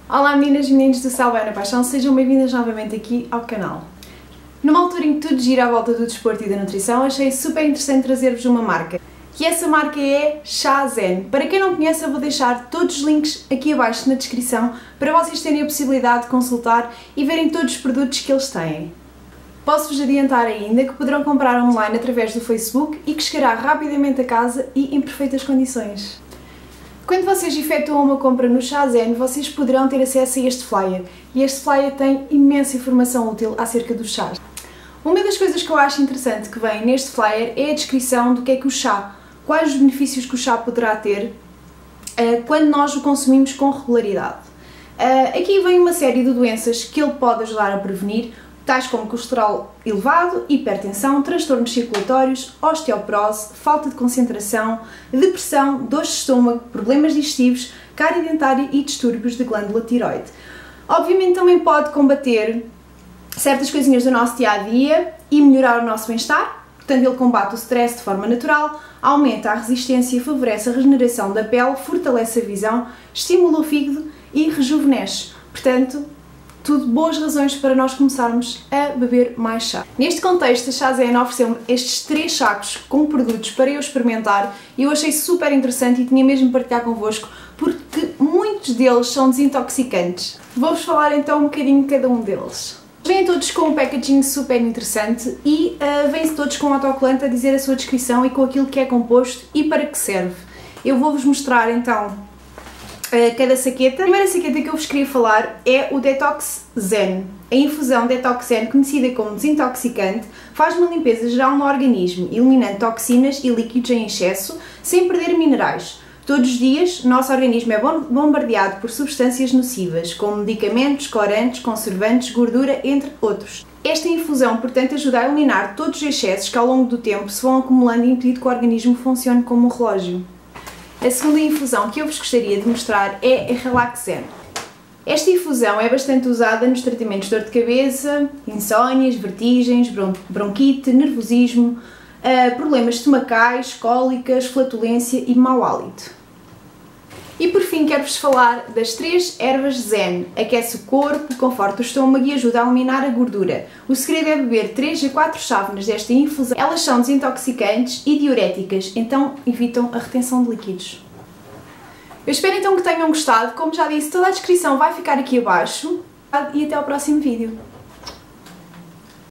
Olá meninas e meninos do Céu Bem na Paixão, sejam bem-vindas novamente aqui ao canal. Numa altura em que tudo gira à volta do desporto e da nutrição, achei super interessante trazer-vos uma marca. E essa marca é Chá Zen. Para quem não conhece, eu vou deixar todos os links aqui abaixo na descrição para vocês terem a possibilidade de consultar e verem todos os produtos que eles têm. Posso-vos adiantar ainda que poderão comprar online através do Facebook e que chegará rapidamente a casa e em perfeitas condições. Quando vocês efetuam uma compra no Chá Zen, vocês poderão ter acesso a este flyer, e este flyer tem imensa informação útil acerca dos chás. Uma das coisas que eu acho interessante que vem neste flyer é a descrição do que é que o chá, quais os benefícios que o chá poderá ter quando nós o consumimos com regularidade. Aqui vem uma série de doenças que ele pode ajudar a prevenir, tais como colesterol elevado, hipertensão, transtornos circulatórios, osteoporose, falta de concentração, depressão, dores de estômago, problemas digestivos, cárie dentária e distúrbios da glândula tiroide. Obviamente também pode combater certas coisinhas do nosso dia-a-dia e melhorar o nosso bem-estar. Portanto, ele combate o stress de forma natural, aumenta a resistência, favorece a regeneração da pele, fortalece a visão, estimula o fígado e rejuvenesce. Portanto, tudo boas razões para nós começarmos a beber mais chá. Neste contexto, a Chá Zen ofereceu-me estes 3 sacos com produtos para eu experimentar e eu achei super interessante e tinha mesmo de partilhar convosco porque muitos deles são desintoxicantes. Vou-vos falar então um bocadinho de cada um deles. Vêm todos com um packaging super interessante e vêm todos com um autocolante a dizer a sua descrição e com aquilo que é composto e para que serve. Eu vou-vos mostrar então cada saqueta. A primeira saqueta que eu vos queria falar é o Detox Zen. A infusão Detox Zen, conhecida como desintoxicante, faz uma limpeza geral no organismo, eliminando toxinas e líquidos em excesso, sem perder minerais. Todos os dias, o nosso organismo é bombardeado por substâncias nocivas, como medicamentos, corantes, conservantes, gordura, entre outros. Esta infusão, portanto, ajuda a eliminar todos os excessos que ao longo do tempo se vão acumulando e impedindo que o organismo funcione como um relógio. A segunda infusão que eu vos gostaria de mostrar é a Relax Zen. Esta infusão é bastante usada nos tratamentos de dor de cabeça, insónias, vertigens, bronquite, nervosismo, problemas estomacais, cólicas, flatulência e mau hálito. E por fim quero-vos falar das 3 ervas Zen. Aquece o corpo, conforta o estômago e ajuda a eliminar a gordura. O segredo é beber 3 a 4 chávenas desta infusão. Elas são desintoxicantes e diuréticas, então evitam a retenção de líquidos. Eu espero então que tenham gostado. Como já disse, toda a descrição vai ficar aqui abaixo. E até ao próximo vídeo.